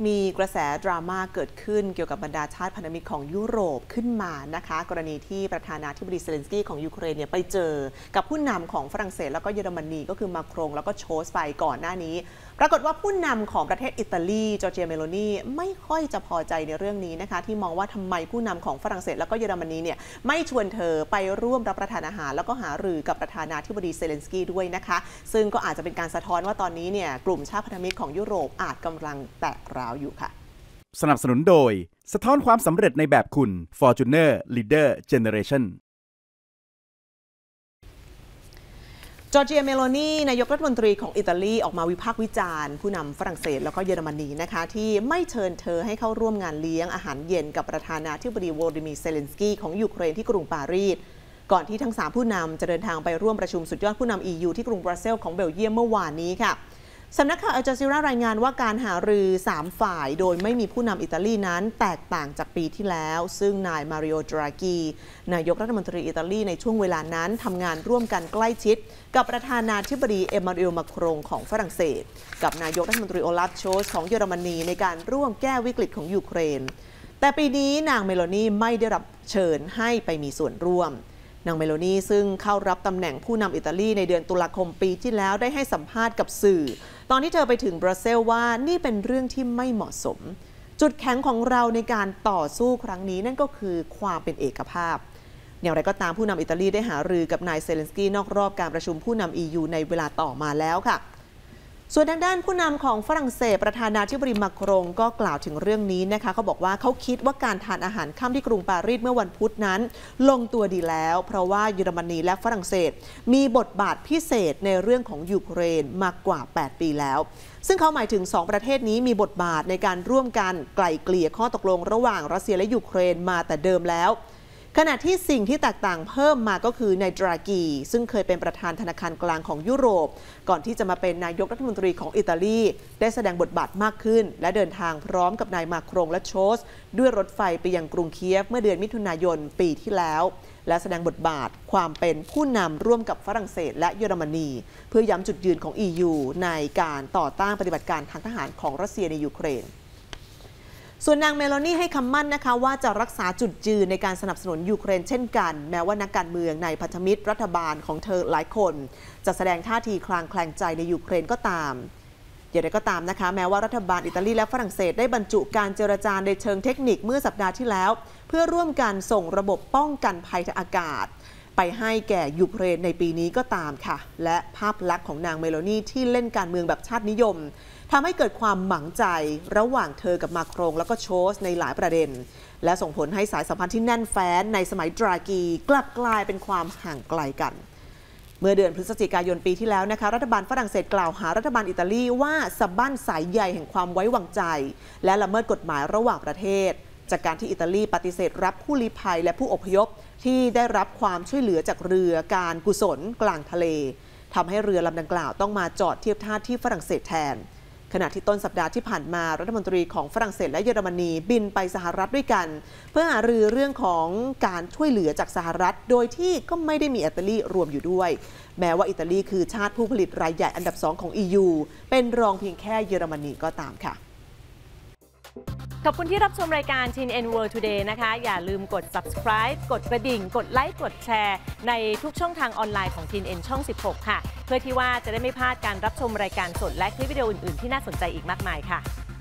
มีกระแสดราม่าเกิดขึ้นเกี่ยวกับบรรดาชาติพันธมิตรของยุโรปขึ้นมานะคะกรณีที่ประธานาธิบดีเซเลนสกี้ของยูเครนเนี่ยไปเจอกับผู้นำของฝรั่งเศสแล้วก็เยอรมนีก็คือมาครงแล้วก็โชสไปก่อนหน้านี้ปรากฏว่าผู้นำของประเทศอิตาลีจอร์เจียเมโลนีไม่ค่อยจะพอใจในเรื่องนี้นะคะที่มองว่าทำไมผู้นำของฝรั่งเศสแล้วก็เยอรมนีเนี่ยไม่ชวนเธอไปร่วมรับประทานอาหารแล้วก็หารือกับประธานาธิบดีเซเลนสกี้ด้วยนะคะซึ่งก็อาจจะเป็นการสะท้อนว่าตอนนี้เนี่ยกลุ่มชาติพันธมิตรของยุโรปอาจกำลังแตกร้าวอยู่ค่ะสนับสนุนโดยสะท้อนความสำเร็จในแบบคุณ Fortuner Leader Generation จอร์เจียเมโลนีนายกรัฐมนตรีของอิตาลีออกมาวิพากษ์วิจารณ์ผู้นำฝรั่งเศสแล้วก็เยอรมนีนะคะที่ไม่เชิญเธอให้เข้าร่วมงานเลี้ยงอาหารเย็นกับประธานาธิบดีโวโลดิมีร์เซเลนสกี้ของยูเครนที่กรุงปารีสก่อนที่ทั้ง3ผู้นำจะเดินทางไปร่วมประชุมสุดยอดผู้นำ EU ที่กรุงบรัสเซลส์ของเบลเยียมเมื่อวานนี้ค่ะสำนักข่าวอัลจาซีรารายงานว่าการหารือ3ฝ่ายโดยไม่มีผู้นำอิตาลีนั้นแตกต่างจากปีที่แล้วซึ่งนายมาริโอ ดรากีนายกรัฐมนตรีอิตาลีในช่วงเวลานั้นทำงานร่วมกันใกล้ชิดกับประธานาธิบดีเอมานูเอล มาครงของฝรั่งเศสกับนายกรัฐมนตรีโอลาฟ โชสของเยอรมนีในการร่วมแก้วิกฤตของยูเครนแต่ปีนี้นางเมโลนีไม่ได้รับเชิญให้ไปมีส่วนร่วมนางเมโลนีซึ่งเข้ารับตำแหน่งผู้นำอิตาลีในเดือนตุลาคมปีที่แล้วได้ให้สัมภาษณ์กับสื่อตอนที่เธอไปถึงบรัสเซลส์ว่านี่เป็นเรื่องที่ไม่เหมาะสมจุดแข็งของเราในการต่อสู้ครั้งนี้นั่นก็คือความเป็นเอกภาพอย่างไรก็ตามผู้นำอิตาลีได้หารือกับนายเซเลนสกี้นอกรอบการประชุมผู้นำ EU ในเวลาต่อมาแล้วค่ะส่วนทางด้านผู้นำของฝรั่งเศสประธานาธิบดีมาครงก็กล่าวถึงเรื่องนี้นะคะเขาบอกว่าเขาคิดว่าการทานอาหารค่ำที่กรุงปารีสเมื่อวันพุธนั้นลงตัวดีแล้วเพราะว่าเยอรมนีและฝรั่งเศสมีบทบาทพิเศษในเรื่องของยูเครนมากกว่า8ปีแล้วซึ่งเขาหมายถึง2ประเทศนี้มีบทบาทในการร่วมกันไกล่เกลี่ยข้อตกลงระหว่างรัสเซียและยูเครนมาแต่เดิมแล้วขณะที่สิ่งที่แตกต่างเพิ่มมาก็คือนายดรากีซึ่งเคยเป็นประธานธนาคารกลางของยุโรปก่อนที่จะมาเป็นนายกรัฐมนตรีของอิตาลีได้แสดงบทบาทมากขึ้นและเดินทางพร้อมกับนายมาครงและโชสด้วยรถไฟไปยังกรุงเคียฟเมื่อเดือนมิถุนายนปีที่แล้วและแสดงบทบาทความเป็นผู้นำร่วมกับฝรั่งเศสและเยอรมนีเพื่อย้ำจุดยืนของ EU ในการต่อต้านปฏิบัติการทางทหารของรัสเซียในยูเครนส่วนนางเมโลนีให้คำมั่นนะคะว่าจะรักษาจุดยืนในการสนับสนุนยูเครนเช่นกันแม้ว่านักการเมืองในพันธมิตรรัฐบาลของเธอหลายคนจะแสดงท่าทีคลางแคลงใจในยูเครนก็ตามอย่างไรก็ตามนะคะแม้ว่ารัฐบาลอิตาลีและฝรั่งเศสได้บรรจุการเจรจาในเชิงเทคนิคเมื่อสัปดาห์ที่แล้วเพื่อร่วมกันส่งระบบป้องกันภัยทางอากาศไปให้แก่ยูเครนในปีนี้ก็ตามค่ะและภาพลักษณ์ของนางเมโลนีที่เล่นการเมืองแบบชาตินิยมทำให้เกิดความหมั่งใจระหว่างเธอกับมาครงแล้วก็โชสในหลายประเด็นและส่งผลให้สายสัมพันธ์ที่แน่นแฟ้นในสมัยดรากีกลับกลายเป็นความห่างไกลกันเมื่อเดือนพฤศจิกายนปีที่แล้วนะคะรัฐบาลฝรั่งเศสกล่าวหารัฐบาลอิตาลีว่าสะบั้นสายใยแห่งความไว้วางใจและละเมิดกฎหมายระหว่างประเทศจากการที่อิตาลีปฏิเสธรับผู้ลี้ภัยและผู้อพยพที่ได้รับความช่วยเหลือจากเรือการกุศลกลางทะเลทำให้เรือลำดังกล่าวต้องมาจอดเทียบท่าที่ฝรั่งเศสแทนขณะที่ต้นสัปดาห์ที่ผ่านมารัฐมนตรีของฝรั่งเศสและเยอรมนีบินไปสหรัฐด้วยกันเพื่อหารือเรื่องของการช่วยเหลือจากสหรัฐโดยที่ก็ไม่ได้มีอิตาลีรวมอยู่ด้วยแม้ว่าอิตาลีคือชาติผู้ผลิตรายใหญ่อันดับ2ของ EU เป็นรองเพียงแค่เยอรมนีก็ตามค่ะขอบคุณที่รับชมรายการ TNN World Today นะคะอย่าลืมกด subscribe กดกระดิ่งกดไลค์กดแชร์ในทุกช่องทางออนไลน์ของ TNN ช่อง 16 ค่ะเพื่อที่ว่าจะได้ไม่พลาดการรับชมรายการสดและคลิปวิดีโออื่นๆที่น่าสนใจอีกมากมายค่ะ